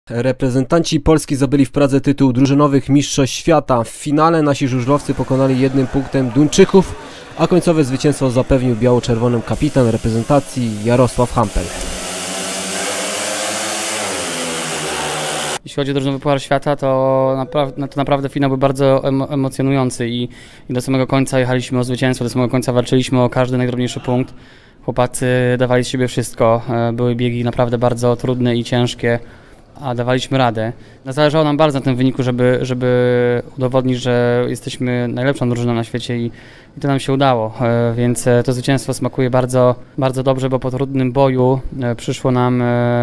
Reprezentanci Polski zdobyli w Pradze tytuł drużynowych mistrzostw świata. W finale nasi żużlowcy pokonali 1 punktem Duńczyków, a końcowe zwycięstwo zapewnił biało-czerwonym kapitan reprezentacji Jarosław Hampel. Jeśli chodzi o drużynowy Puchar Świata, to naprawdę finał był bardzo emocjonujący i do samego końca jechaliśmy o zwycięstwo, do samego końca walczyliśmy o każdy najdrobniejszy punkt. Chłopacy dawali z siebie wszystko, były biegi naprawdę bardzo trudne i ciężkie, a dawaliśmy radę. Zależało nam bardzo na tym wyniku, żeby udowodnić, że jesteśmy najlepszą drużyną na świecie i to nam się udało, więc to zwycięstwo smakuje bardzo, bardzo dobrze, bo po trudnym boju przyszło nam,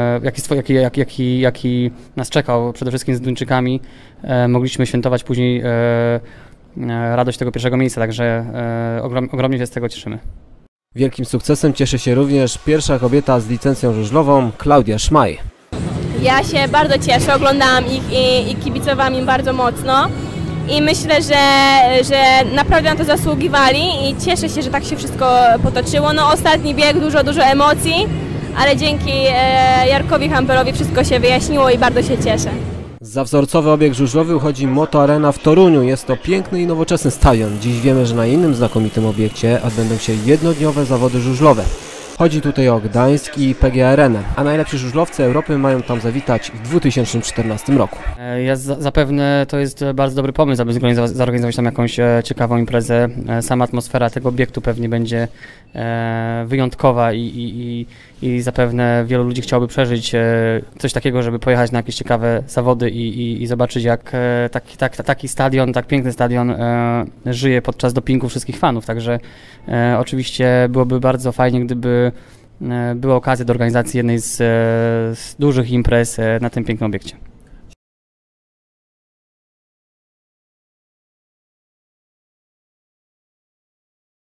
jaki nas czekał, przede wszystkim z Duńczykami, mogliśmy świętować później radość tego pierwszego miejsca, także ogromnie się z tego cieszymy. Wielkim sukcesem cieszy się również pierwsza kobieta z licencją żużlową, Klaudia Szmaj. Ja się bardzo cieszę, oglądałam ich i kibicowałam im bardzo mocno i myślę, że naprawdę na to zasługiwali i cieszę się, że tak się wszystko potoczyło. No ostatni bieg, dużo emocji, ale dzięki Jarkowi Hampelowi wszystko się wyjaśniło i bardzo się cieszę. Za wzorcowy obieg żużlowy uchodzi Moto Arena w Toruniu. Jest to piękny i nowoczesny stadion. Dziś wiemy, że na innym znakomitym obiekcie odbędą się jednodniowe zawody żużlowe. Chodzi tutaj o Gdańsk i PGA Arenę, a najlepsi żużlowcy Europy mają tam zawitać w 2014 roku. Zapewne to jest bardzo dobry pomysł, aby zorganizować tam jakąś ciekawą imprezę. Sama atmosfera tego obiektu pewnie będzie wyjątkowa i zapewne wielu ludzi chciałoby przeżyć coś takiego, żeby pojechać na jakieś ciekawe zawody i zobaczyć, jak taki stadion, tak piękny stadion żyje podczas dopingu wszystkich fanów. Także oczywiście byłoby bardzo fajnie, gdyby była okazja do organizacji jednej z dużych imprez na tym pięknym obiekcie.